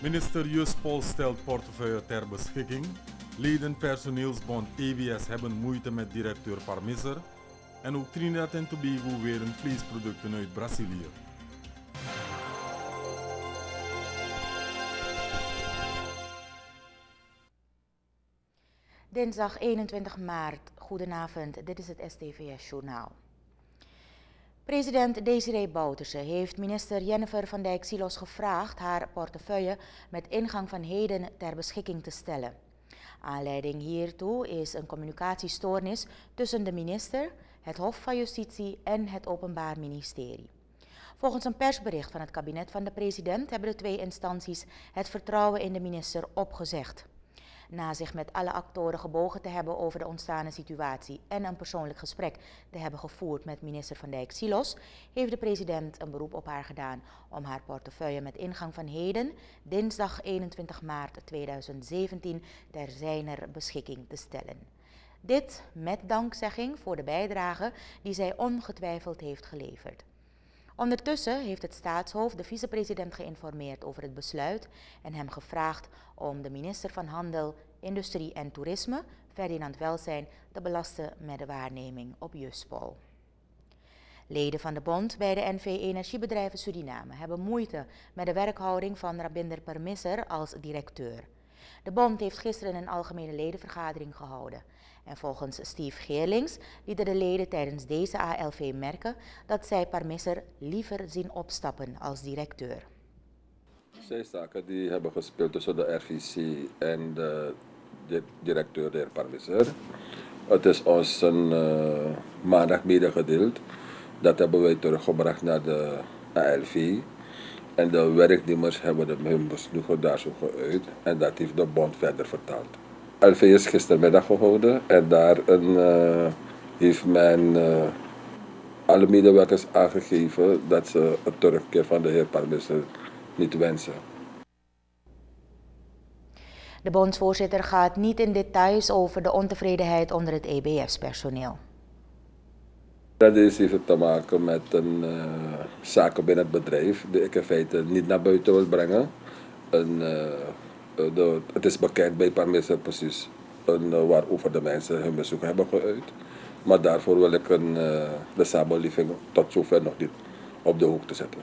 Minister Juspol stelt portefeuille ter beschikking. Leden personeelsbond EBS hebben moeite met directeur Parmisser. En ook Trinidad en Tobago weren vleesproducten uit Brazilië. Dinsdag 21 maart. Goedenavond, dit is het STVS-journaal. President Desiree Bouterse heeft minister Jennifer van Dijk-Silos gevraagd haar portefeuille met ingang van heden ter beschikking te stellen. Aanleiding hiertoe is een communicatiestoornis tussen de minister, het Hof van Justitie en het Openbaar Ministerie. Volgens een persbericht van het kabinet van de president hebben de twee instanties het vertrouwen in de minister opgezegd. Na zich met alle actoren gebogen te hebben over de ontstane situatie en een persoonlijk gesprek te hebben gevoerd met minister van Dijk-Silos, heeft de president een beroep op haar gedaan om haar portefeuille met ingang van heden, dinsdag 21 maart 2017, ter zijner beschikking te stellen. Dit met dankzegging voor de bijdrage die zij ongetwijfeld heeft geleverd. Ondertussen heeft het staatshoofd de vicepresident geïnformeerd over het besluit en hem gevraagd om de minister van Handel, Industrie en Toerisme, Ferdinand Welsijn, te belasten met de waarneming op Juspol. Leden van de bond bij de NV Energiebedrijven Suriname hebben moeite met de werkhouding van Rabinder Parmisser als directeur. De bond heeft gisteren een algemene ledenvergadering gehouden. En volgens Steve Geerlings lieten de leden tijdens deze ALV merken dat zij Parmisser liever zien opstappen als directeur. Zij zaken die hebben gespeeld tussen de RVC en de directeur de heer Parmisser. Het is ons een maandag medegedeeld. Dat hebben wij teruggebracht naar de ALV. En de werknemers hebben hun besluit daar zo geuit. En dat heeft de bond verder vertaald. ALV is gistermiddag gehouden en daar heeft men alle medewerkers aangegeven dat ze een terugkeer van de heer Parmisser niet wensen. De bondsvoorzitter gaat niet in details over de ontevredenheid onder het EBS-personeel. Dat heeft te maken met een zaken binnen het bedrijf die ik in feite niet naar buiten wil brengen. Het is bekend bij Parmisser precies waarover de mensen hun bezoek hebben geuit. Maar daarvoor wil ik de samenleving tot zover nog niet op de hoogte zetten.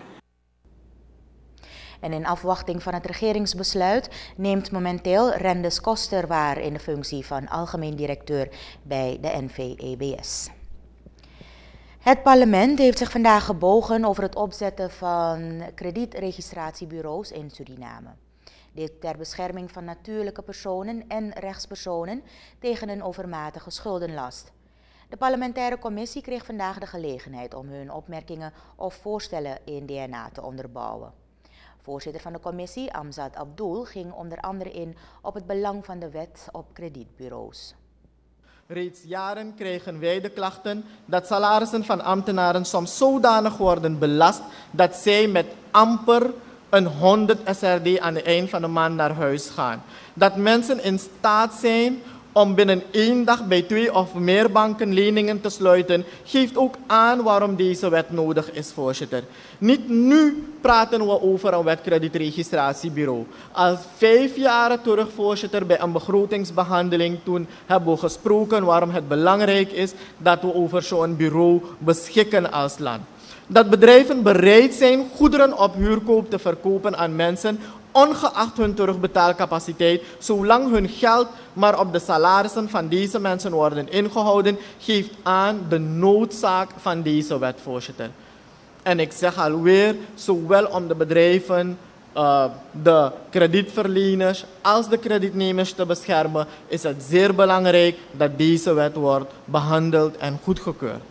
En in afwachting van het regeringsbesluit neemt momenteel Rendes Koster waar in de functie van algemeen directeur bij de NV-EBS. Het parlement heeft zich vandaag gebogen over het opzetten van kredietregistratiebureaus in Suriname. Dit ter bescherming van natuurlijke personen en rechtspersonen tegen een overmatige schuldenlast. De parlementaire commissie kreeg vandaag de gelegenheid om hun opmerkingen of voorstellen in DNA te onderbouwen. Voorzitter van de commissie, Amzad Abdul, ging onder andere in op het belang van de wet op kredietbureaus. Reeds jaren krijgen wij de klachten dat salarissen van ambtenaren soms zodanig worden belast dat zij met amper een 100 SRD aan het eind van de maand naar huis gaan. Dat mensen in staat zijn om binnen 1 dag bij 2 of meer banken leningen te sluiten, geeft ook aan waarom deze wet nodig is, voorzitter. Niet nu praten we over een wetkredietregistratiebureau. Al 5 jaar terug, voorzitter, bij een begrotingsbehandeling, toen hebben we gesproken waarom het belangrijk is dat we over zo'n bureau beschikken als land. Dat bedrijven bereid zijn goederen op huurkoop te verkopen aan mensen, ongeacht hun terugbetaalcapaciteit, zolang hun geld maar op de salarissen van deze mensen worden ingehouden, geeft aan de noodzaak van deze wet, voorzitter. En ik zeg alweer, zowel om de bedrijven, de kredietverleners als de kredietnemers te beschermen, is het zeer belangrijk dat deze wet wordt behandeld en goedgekeurd.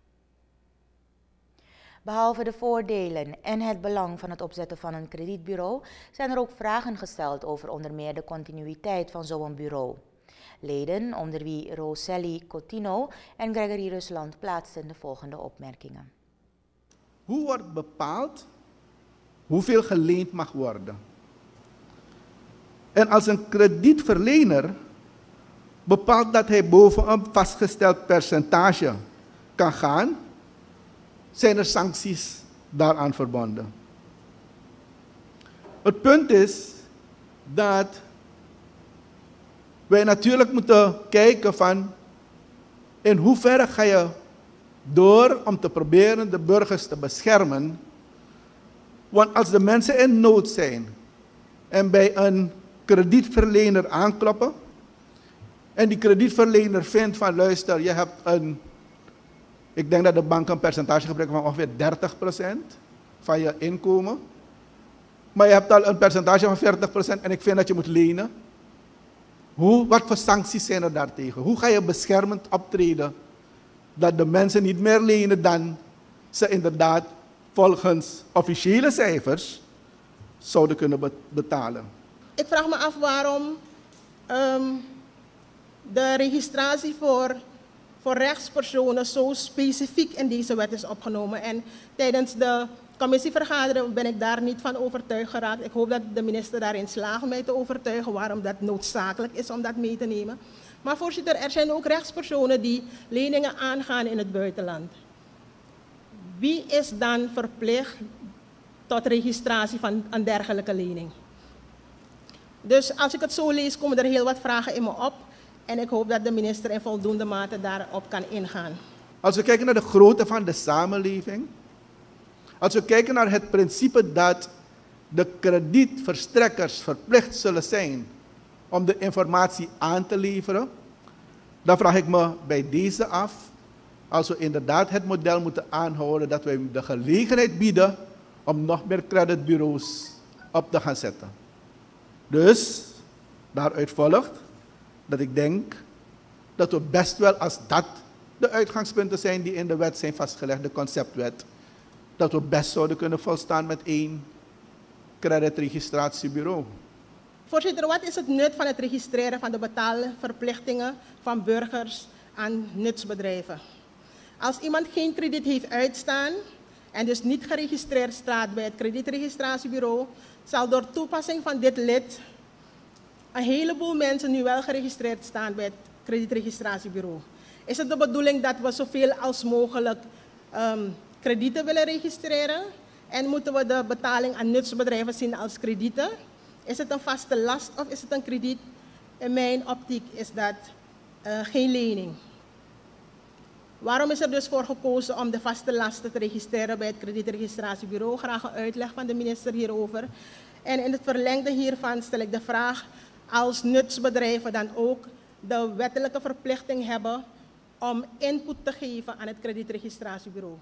Behalve de voordelen en het belang van het opzetten van een kredietbureau zijn er ook vragen gesteld over onder meer de continuïteit van zo'n bureau. Leden, onder wie Roselli Cotino en Gregory Rusland, plaatsten de volgende opmerkingen. Hoe wordt bepaald hoeveel geleend mag worden? En als een kredietverlener bepaalt dat hij boven een vastgesteld percentage kan gaan, zijn er sancties daaraan verbonden. Het punt is dat wij natuurlijk moeten kijken van in hoeverre ga je door om te proberen de burgers te beschermen. Want als de mensen in nood zijn en bij een kredietverlener aankloppen en die kredietverlener vindt van luister, je hebt ik denk dat de bank een percentage gebruikt van ongeveer 30% van je inkomen. Maar je hebt al een percentage van 40% en ik vind dat je moet lenen. Wat voor sancties zijn er daartegen? Hoe ga je beschermend optreden dat de mensen niet meer lenen dan ze inderdaad volgens officiële cijfers zouden kunnen betalen? Ik vraag me af waarom de registratie voor rechtspersonen zo specifiek in deze wet is opgenomen. En tijdens de commissievergadering ben ik daar niet van overtuigd geraakt. Ik hoop dat de minister daarin slaagt mij te overtuigen waarom dat noodzakelijk is om dat mee te nemen. Maar voorzitter, er zijn ook rechtspersonen die leningen aangaan in het buitenland. Wie is dan verplicht tot registratie van een dergelijke lening? Dus als ik het zo lees, komen er heel wat vragen in me op. En ik hoop dat de minister in voldoende mate daarop kan ingaan. Als we kijken naar de grootte van de samenleving, als we kijken naar het principe dat de kredietverstrekkers verplicht zullen zijn om de informatie aan te leveren, dan vraag ik me bij deze af, als we inderdaad het model moeten aanhouden dat wij de gelegenheid bieden om nog meer creditbureaus op te gaan zetten. Dus, daaruit volgt dat ik denk dat we best wel, als dat de uitgangspunten zijn die in de wet zijn vastgelegd, de conceptwet, dat we best zouden kunnen volstaan met 1 creditregistratiebureau. Voorzitter, wat is het nut van het registreren van de betaalverplichtingen van burgers aan nutsbedrijven? Als iemand geen krediet heeft uitstaan en dus niet geregistreerd staat bij het kredietregistratiebureau, zal door toepassing van dit lid een heleboel mensen nu wel geregistreerd staan bij het kredietregistratiebureau. Is het de bedoeling dat we zoveel als mogelijk kredieten willen registreren? En moeten we de betaling aan nutsbedrijven zien als kredieten? Is het een vaste last of is het een krediet? In mijn optiek is dat geen lening. Waarom is er dus voor gekozen om de vaste lasten te registreren bij het kredietregistratiebureau? Graag een uitleg van de minister hierover. En in het verlengde hiervan stel ik de vraag, als nutsbedrijven dan ook de wettelijke verplichting hebben om input te geven aan het kredietregistratiebureau.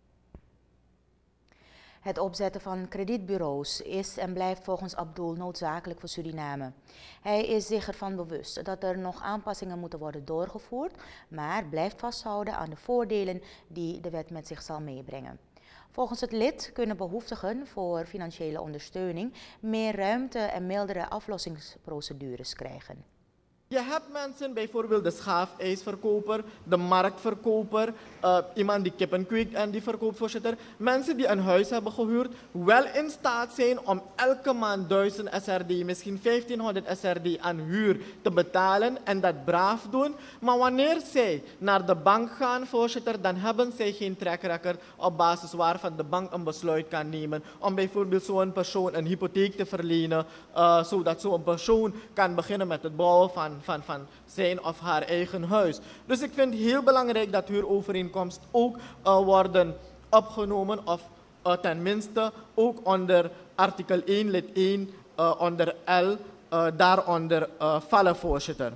Het opzetten van kredietbureaus is en blijft volgens Abdul noodzakelijk voor Suriname. Hij is zich ervan bewust dat er nog aanpassingen moeten worden doorgevoerd, maar blijft vasthouden aan de voordelen die de wet met zich zal meebrengen. Volgens het lid kunnen behoeftigen voor financiële ondersteuning meer ruimte en mildere aflossingsprocedures krijgen. Je hebt mensen, bijvoorbeeld de schaafijsverkoper, de marktverkoper, iemand die kippen kweekt en die verkoopt, voorzitter. Mensen die een huis hebben gehuurd, wel in staat zijn om elke maand 1000 SRD, misschien 1500 SRD aan huur te betalen en dat braaf doen. Maar wanneer zij naar de bank gaan, voorzitter, dan hebben zij geen track record op basis waarvan de bank een besluit kan nemen om bijvoorbeeld zo'n persoon een hypotheek te verlenen, zodat zo'n persoon kan beginnen met het bouwen van zijn of haar eigen huis. Dus ik vind het heel belangrijk dat huurovereenkomsten ook worden opgenomen of tenminste ook onder artikel 1 lid 1 onder L daaronder vallen, voorzitter.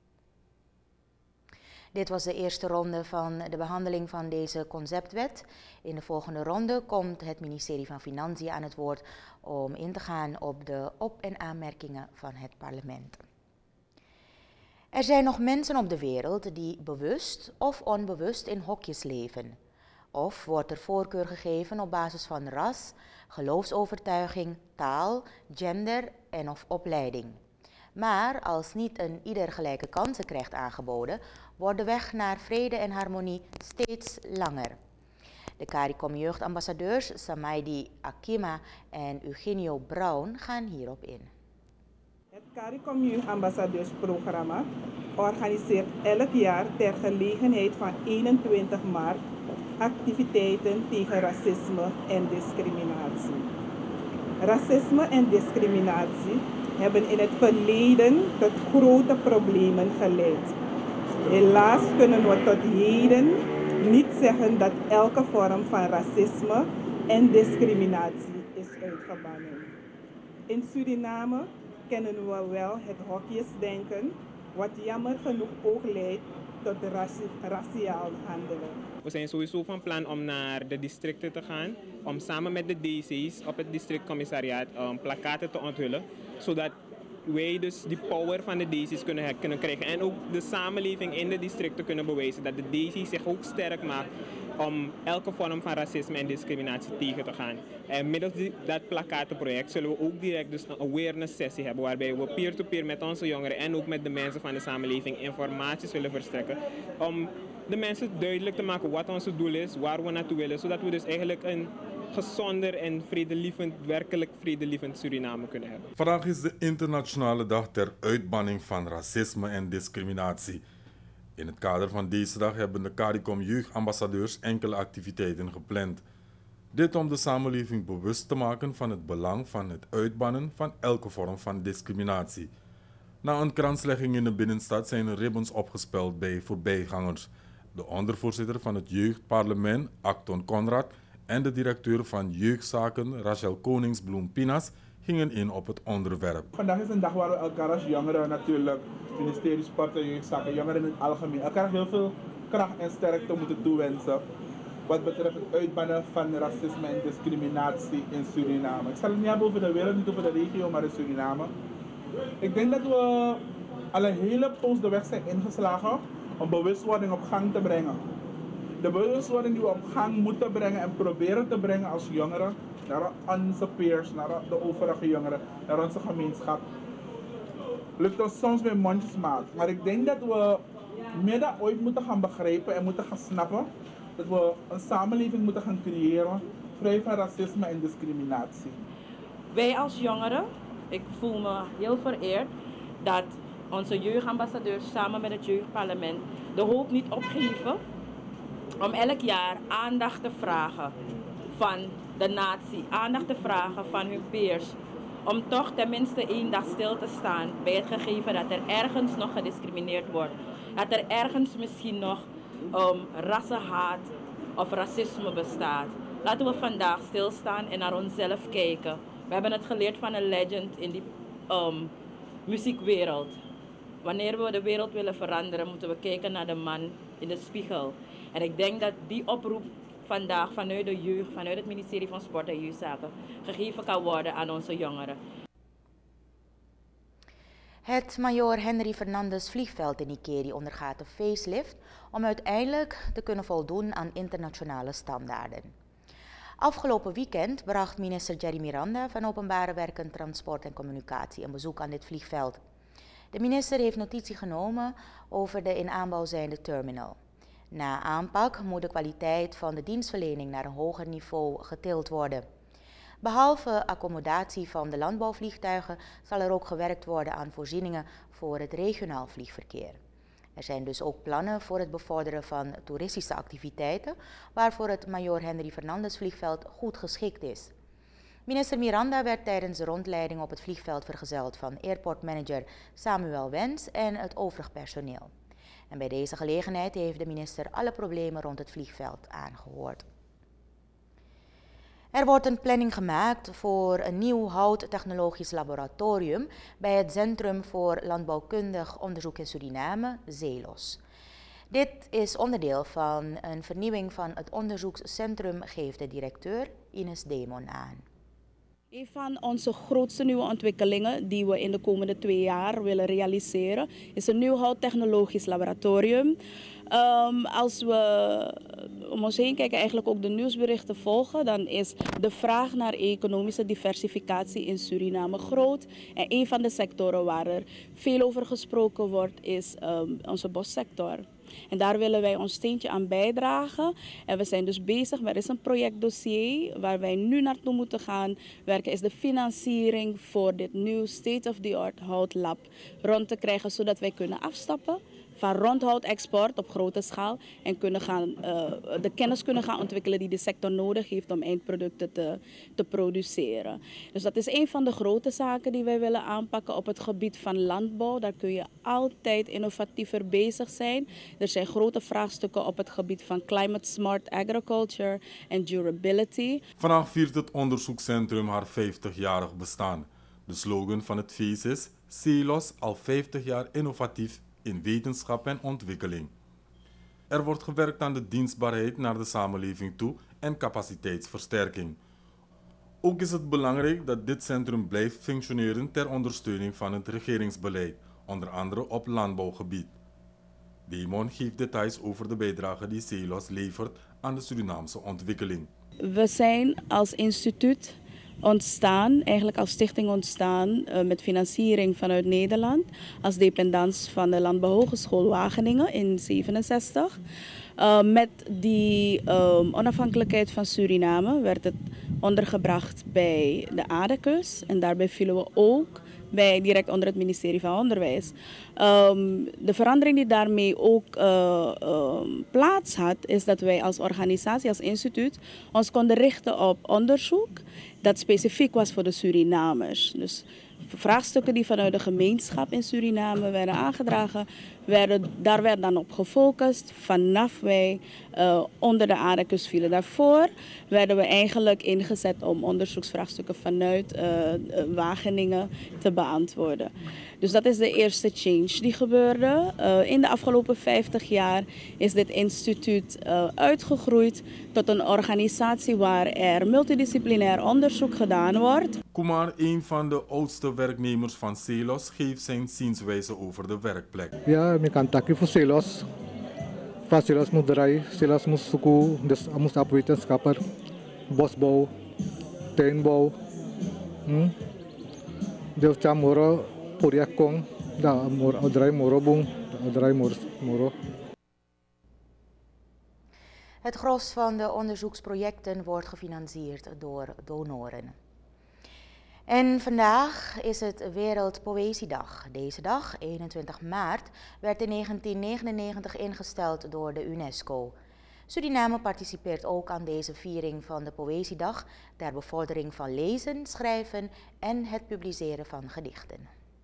Dit was de eerste ronde van de behandeling van deze conceptwet. In de volgende ronde komt het ministerie van Financiën aan het woord om in te gaan op de op- en aanmerkingen van het parlement. Er zijn nog mensen op de wereld die bewust of onbewust in hokjes leven. Of wordt er voorkeur gegeven op basis van ras, geloofsovertuiging, taal, gender en of opleiding. Maar als niet een ieder gelijke kansen krijgt aangeboden, wordt de weg naar vrede en harmonie steeds langer. De CARICOM jeugdambassadeurs Samaidi Akima en Eugenio Brown gaan hierop in. Het CARICOM jeugdambassadeursprogramma organiseert elk jaar ter gelegenheid van 21 maart activiteiten tegen racisme en discriminatie. Racisme en discriminatie hebben in het verleden tot grote problemen geleid. Helaas kunnen we tot heden niet zeggen dat elke vorm van racisme en discriminatie is uitgebannen. In Suriname kennen we wel het hokjesdenken, wat jammer genoeg ook leidt tot raciaal handelen. We zijn sowieso van plan om naar de districten te gaan, om samen met de DC's op het districtcommissariaat plakkaten te onthullen, zodat wij dus die power van de DC's kunnen krijgen en ook de samenleving in de districten kunnen bewijzen dat de DC zich ook sterk maakt om elke vorm van racisme en discriminatie tegen te gaan. En middels dat plakkatenproject zullen we ook direct dus een awareness sessie hebben waarbij we peer-to-peer met onze jongeren en ook met de mensen van de samenleving informatie zullen verstrekken om de mensen duidelijk te maken wat ons doel is, waar we naartoe willen, zodat we dus eigenlijk een gezonder en vredelievend, werkelijk vredelievend Suriname kunnen hebben. Vandaag is de internationale dag ter uitbanning van racisme en discriminatie. In het kader van deze dag hebben de CARICOM jeugdambassadeurs enkele activiteiten gepland. Dit om de samenleving bewust te maken van het belang van het uitbannen van elke vorm van discriminatie. Na een kranslegging in de binnenstad zijn er ribbons opgespeld bij voorbijgangers. De ondervoorzitter van het jeugdparlement, Acton Conrad, en de directeur van jeugdzaken, Rachel Koningsbloem-Pinas, gingen in op het onderwerp. Vandaag is een dag waar we elkaar als jongeren natuurlijk, ministerie Sport en Jeugdzaken, jongeren in het algemeen, elkaar heel veel kracht en sterkte moeten toewensen wat betreft het uitbannen van racisme en discriminatie in Suriname. Ik zal het niet hebben over de wereld, niet over de regio, maar in Suriname. Ik denk dat we al een hele poos de weg zijn ingeslagen om bewustwording op gang te brengen. De bewustwording die we op gang moeten brengen en proberen te brengen als jongeren naar onze peers, naar de overige jongeren, naar onze gemeenschap. Lukt ons soms met mondjesmaat, maar ik denk dat we meer dan ooit moeten gaan begrijpen en moeten gaan snappen dat we een samenleving moeten gaan creëren vrij van racisme en discriminatie. Wij als jongeren, ik voel me heel vereerd dat onze jeugdambassadeurs samen met het jeugdparlement de hoop niet opgeven om elk jaar aandacht te vragen van de natie, aandacht te vragen van hun peers, om toch tenminste één dag stil te staan bij het gegeven dat er ergens nog gediscrimineerd wordt, dat er ergens misschien nog rassenhaat of racisme bestaat. Laten we vandaag stilstaan en naar onszelf kijken. We hebben het geleerd van een legend in die muziekwereld. Wanneer we de wereld willen veranderen, moeten we kijken naar de man in de spiegel. En ik denk dat die oproep vandaag vanuit de jeugd, vanuit het ministerie van Sport en Jeugdzaken, gegeven kan worden aan onze jongeren. Het Major Henry Fernandez vliegveld in Ikeri ondergaat een facelift om uiteindelijk te kunnen voldoen aan internationale standaarden. Afgelopen weekend bracht minister Jerry Miranda van Openbare Werken, Transport en Communicatie een bezoek aan dit vliegveld. De minister heeft notitie genomen over de in aanbouw zijnde terminal. Na aanpak moet de kwaliteit van de dienstverlening naar een hoger niveau getild worden. Behalve accommodatie van de landbouwvliegtuigen zal er ook gewerkt worden aan voorzieningen voor het regionaal vliegverkeer. Er zijn dus ook plannen voor het bevorderen van toeristische activiteiten, waarvoor het Major Henry Fernandez vliegveld goed geschikt is. Minister Miranda werd tijdens de rondleiding op het vliegveld vergezeld van airportmanager Samuel Wens en het overig personeel. En bij deze gelegenheid heeft de minister alle problemen rond het vliegveld aangehoord. Er wordt een planning gemaakt voor een nieuw houttechnologisch laboratorium bij het Centrum voor Landbouwkundig Onderzoek in Suriname, ZELOS. Dit is onderdeel van een vernieuwing van het onderzoekscentrum, geeft de directeur Ines Demon aan. Een van onze grootste nieuwe ontwikkelingen die we in de komende 2 jaar willen realiseren is een nieuw houttechnologisch laboratorium. Als we om ons heen kijken, eigenlijk ook de nieuwsberichten volgen, dan is de vraag naar economische diversificatie in Suriname groot. En een van de sectoren waar er veel over gesproken wordt is onze bossector. En daar willen wij ons steentje aan bijdragen. En we zijn dus bezig, er is een projectdossier waar wij nu naartoe moeten gaan werken, is de financiering voor dit nieuw state-of-the-art houtlab rond te krijgen, zodat wij kunnen afstappen van rondhoutexport op grote schaal en de kennis kunnen gaan ontwikkelen die de sector nodig heeft om eindproducten te produceren. Dus dat is een van de grote zaken die wij willen aanpakken op het gebied van landbouw. Daar kun je altijd innovatiever bezig zijn. Er zijn grote vraagstukken op het gebied van climate smart agriculture en durability. Vandaag viert het onderzoekscentrum haar 50-jarig bestaan. De slogan van het feest is Celos, al 50 jaar innovatief in wetenschap en ontwikkeling. Er wordt gewerkt aan de dienstbaarheid naar de samenleving toe en capaciteitsversterking. Ook is het belangrijk dat dit centrum blijft functioneren ter ondersteuning van het regeringsbeleid, onder andere op landbouwgebied. Damon geeft details over de bijdrage die Celos levert aan de Surinaamse ontwikkeling. We zijn als instituut ontstaan, eigenlijk als stichting ontstaan met financiering vanuit Nederland als dependance van de Landbouwhogeschool Wageningen in 1967. Met die onafhankelijkheid van Suriname werd het ondergebracht bij de ADECUS en daarbij vielen we ook direct onder het ministerie van Onderwijs. De verandering die daarmee ook plaats had, is dat wij als organisatie, als instituut, ons konden richten op onderzoek dat specifiek was voor de Surinamers. Dus vraagstukken die vanuit de gemeenschap in Suriname werden aangedragen, daar werd dan op gefocust vanaf wij onder de ADECUS vielen. Daarvoor werden we eigenlijk ingezet om onderzoeksvraagstukken vanuit Wageningen te beantwoorden. Dus dat is de eerste change die gebeurde. In de afgelopen 50 jaar is dit instituut uitgegroeid tot een organisatie waar er multidisciplinair onderzoek gedaan wordt. Kumar, een van de oudste werknemers van Celos, geeft zijn zienswijze over de werkplek. Ja, ik kan takken voor Celos. Van Celos moet draaien, Celos moet zoeken, dus moet op wetenschapper, bosbouw, tuinbouw. Dus ja, moro, poriakong, daar moro, draai moro boom, draai moro. Het gros van de onderzoeksprojecten wordt gefinancierd door donoren. En vandaag is het Wereldpoëziedag. Deze dag, 21 maart, werd in 1999 ingesteld door de UNESCO. Suriname participeert ook aan deze viering van de Poëziedag ter bevordering van lezen, schrijven en het publiceren van gedichten.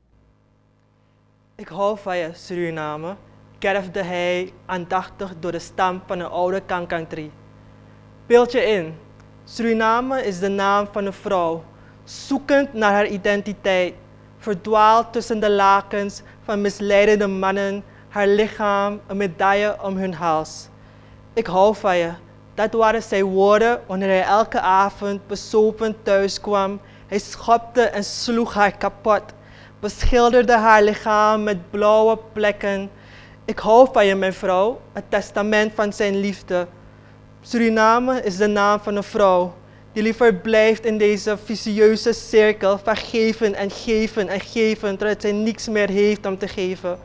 Ik hou van je, Suriname, kerfde hij aandachtig door de stam van een oude kankangtree. Beeld je in, Suriname is de naam van een vrouw, zoekend naar haar identiteit, verdwaald tussen de lakens van misleidende mannen, haar lichaam een medaille om hun hals. Ik hou van je, dat waren zijn woorden wanneer hij elke avond bezopen thuis kwam. Hij schopte en sloeg haar kapot, beschilderde haar lichaam met blauwe plekken. Ik hou van je, mijn vrouw, het testament van zijn liefde. Suriname is de naam van een vrouw die liever blijft in deze vicieuze cirkel van geven en geven en geven, terwijl zij niets meer heeft om te geven.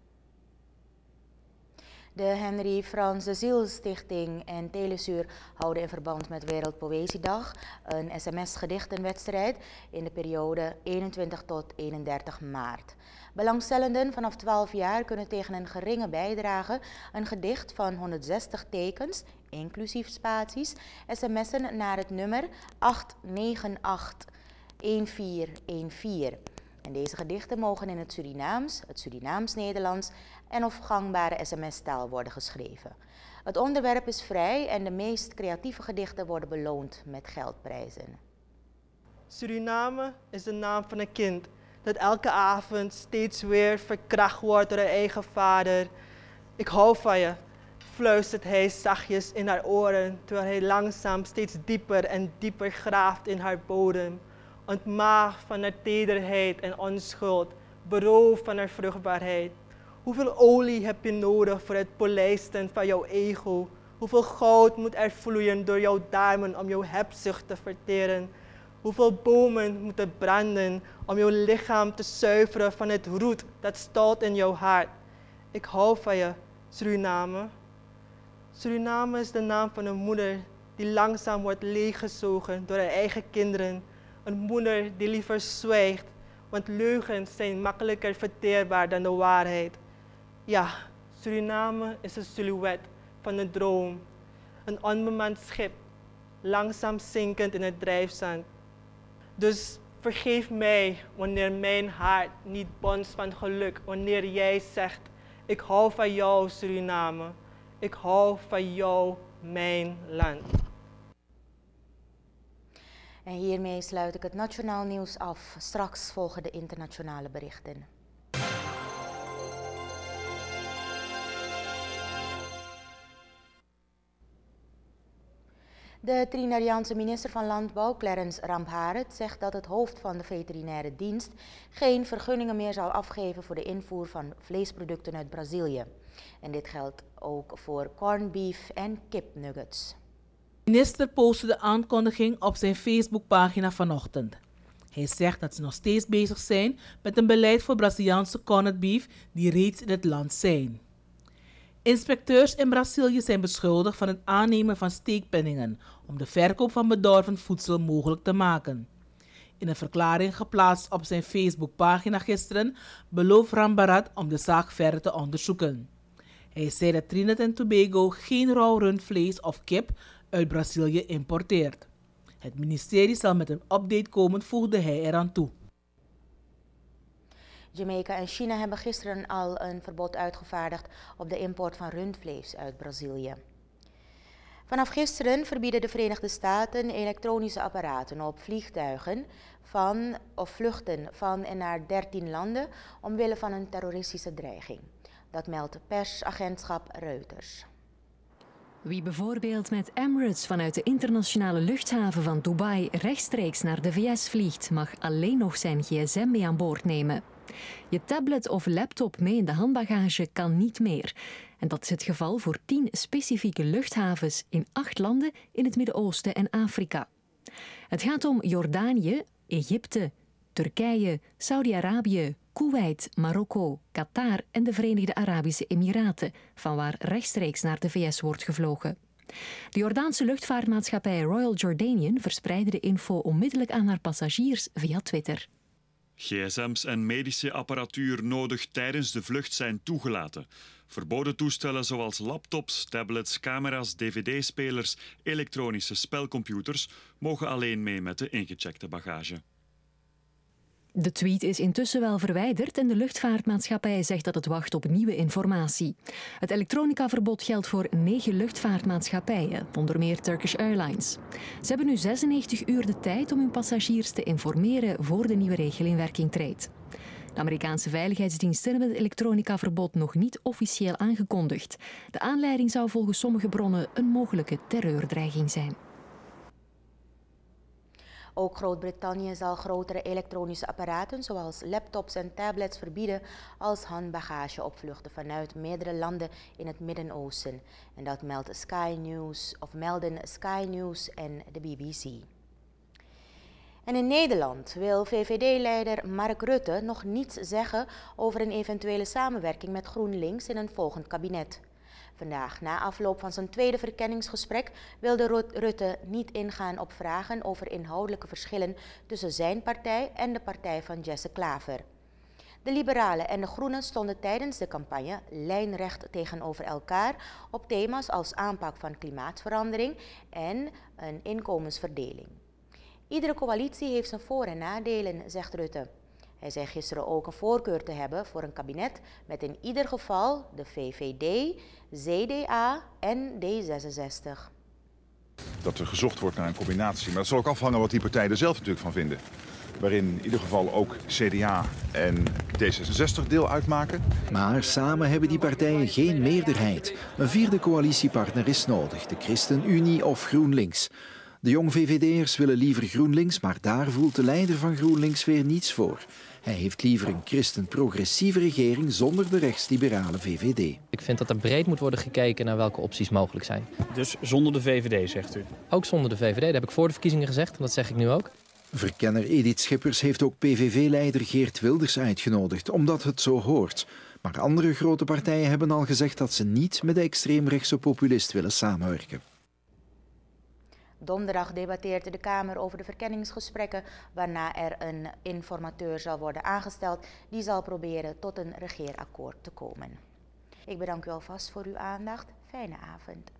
De Henry Frans de Ziel Stichting en Telesuur houden in verband met Wereldpoëziedag een sms-gedichtenwedstrijd in de periode 21 tot 31 maart. Belangstellenden vanaf 12 jaar kunnen tegen een geringe bijdrage een gedicht van 160 tekens, inclusief spaties, sms'en naar het nummer 8981414. En deze gedichten mogen in het Surinaams-Nederlands en of gangbare sms-taal worden geschreven. Het onderwerp is vrij en de meest creatieve gedichten worden beloond met geldprijzen. Suriname is de naam van een kind dat elke avond steeds weer verkracht wordt door haar eigen vader. Ik hou van je, fluistert hij zachtjes in haar oren, terwijl hij langzaam steeds dieper en dieper graaft in haar bodem. Ontmaagd van haar tederheid en onschuld, beroofd van haar vruchtbaarheid. Hoeveel olie heb je nodig voor het polijsten van jouw ego? Hoeveel goud moet er vloeien door jouw darmen om jouw hebzucht te verteren? Hoeveel bomen moeten branden om jouw lichaam te zuiveren van het roet dat stolt in jouw hart? Ik hou van je, Suriname. Suriname is de naam van een moeder die langzaam wordt leeggezogen door haar eigen kinderen. Een moeder die liever zwijgt, want leugens zijn makkelijker verteerbaar dan de waarheid. Ja, Suriname is een silhouet van een droom. Een onbemand schip, langzaam zinkend in het drijfzand. Dus vergeef mij wanneer mijn hart niet bonst van geluk. Wanneer jij zegt, ik hou van jou Suriname. Ik hou van jou, mijn land. En hiermee sluit ik het nationaal nieuws af. Straks volgen de internationale berichten. De Trinidadiaanse minister van Landbouw, Clarence Ramharet, zegt dat het hoofd van de veterinaire dienst geen vergunningen meer zal afgeven voor de invoer van vleesproducten uit Brazilië. En dit geldt ook voor corned beef en kipnuggets. De minister postte de aankondiging op zijn Facebookpagina vanochtend. Hij zegt dat ze nog steeds bezig zijn met een beleid voor Braziliaanse corned beef die reeds in het land zijn. Inspecteurs in Brazilië zijn beschuldigd van het aannemen van steekpenningen om de verkoop van bedorven voedsel mogelijk te maken. In een verklaring geplaatst op zijn Facebookpagina gisteren belooft Ramharet om de zaak verder te onderzoeken. Hij zei dat Trinidad en Tobago geen rauw rundvlees of kip uit Brazilië importeert. Het ministerie zal met een update komen, voegde hij eraan toe. Jamaica en China hebben gisteren al een verbod uitgevaardigd op de import van rundvlees uit Brazilië. Vanaf gisteren verbieden de Verenigde Staten elektronische apparaten op vliegtuigen of vluchten van en naar 13 landen omwille van een terroristische dreiging. Dat meldt persagentschap Reuters. Wie bijvoorbeeld met Emirates vanuit de internationale luchthaven van Dubai rechtstreeks naar de VS vliegt, mag alleen nog zijn gsm mee aan boord nemen. Je tablet of laptop mee in de handbagage kan niet meer. En dat is het geval voor 10 specifieke luchthavens in 8 landen in het Midden-Oosten en Afrika. Het gaat om Jordanië, Egypte, Turkije, Saudi-Arabië, Kuwait, Marokko, Qatar en de Verenigde Arabische Emiraten, vanwaar rechtstreeks naar de VS wordt gevlogen. De Jordaanse luchtvaartmaatschappij Royal Jordanian verspreidde de info onmiddellijk aan haar passagiers via Twitter. GSM's en medische apparatuur nodig tijdens de vlucht zijn toegelaten. Verboden toestellen zoals laptops, tablets, camera's, dvd-spelers, elektronische spelcomputers mogen alleen mee met de ingecheckte bagage. De tweet is intussen wel verwijderd en de luchtvaartmaatschappij zegt dat het wacht op nieuwe informatie. Het elektronicaverbod geldt voor 9 luchtvaartmaatschappijen, onder meer Turkish Airlines. Ze hebben nu 96 uur de tijd om hun passagiers te informeren voor de nieuwe regel in werking treedt. De Amerikaanse veiligheidsdiensten hebben het elektronicaverbod nog niet officieel aangekondigd. De aanleiding zou volgens sommige bronnen een mogelijke terreurdreiging zijn. Ook Groot-Brittannië zal grotere elektronische apparaten zoals laptops en tablets verbieden als handbagage op vluchten vanuit meerdere landen in het Midden-Oosten. En dat melden Sky News en de BBC. En in Nederland wil VVD-leider Mark Rutte nog niets zeggen over een eventuele samenwerking met GroenLinks in een volgend kabinet. Vandaag, na afloop van zijn tweede verkenningsgesprek, wilde Rutte niet ingaan op vragen over inhoudelijke verschillen tussen zijn partij en de partij van Jesse Klaver. De Liberalen en de Groenen stonden tijdens de campagne lijnrecht tegenover elkaar op thema's als aanpak van klimaatverandering en een inkomensverdeling. Iedere coalitie heeft zijn voor- en nadelen, zegt Rutte. Hij zei gisteren ook een voorkeur te hebben voor een kabinet met in ieder geval de VVD, CDA en D66. Dat er gezocht wordt naar een combinatie, maar dat zal ook afhangen wat die partijen er zelf natuurlijk van vinden. Waarin in ieder geval ook CDA en D66 deel uitmaken. Maar samen hebben die partijen geen meerderheid. Een vierde coalitiepartner is nodig, de ChristenUnie of GroenLinks. De jong VVD'ers willen liever GroenLinks, maar daar voelt de leider van GroenLinks weer niets voor. Hij heeft liever een christen-progressieve regering zonder de rechtsliberale VVD. Ik vind dat er breed moet worden gekeken naar welke opties mogelijk zijn. Dus zonder de VVD, zegt u? Ook zonder de VVD, dat heb ik voor de verkiezingen gezegd en dat zeg ik nu ook. Verkenner Edith Schippers heeft ook PVV-leider Geert Wilders uitgenodigd, omdat het zo hoort. Maar andere grote partijen hebben al gezegd dat ze niet met de extreemrechtse populist willen samenwerken. Donderdag debatteert de Kamer over de verkenningsgesprekken, waarna er een informateur zal worden aangesteld die zal proberen tot een regeerakkoord te komen. Ik bedank u alvast voor uw aandacht. Fijne avond.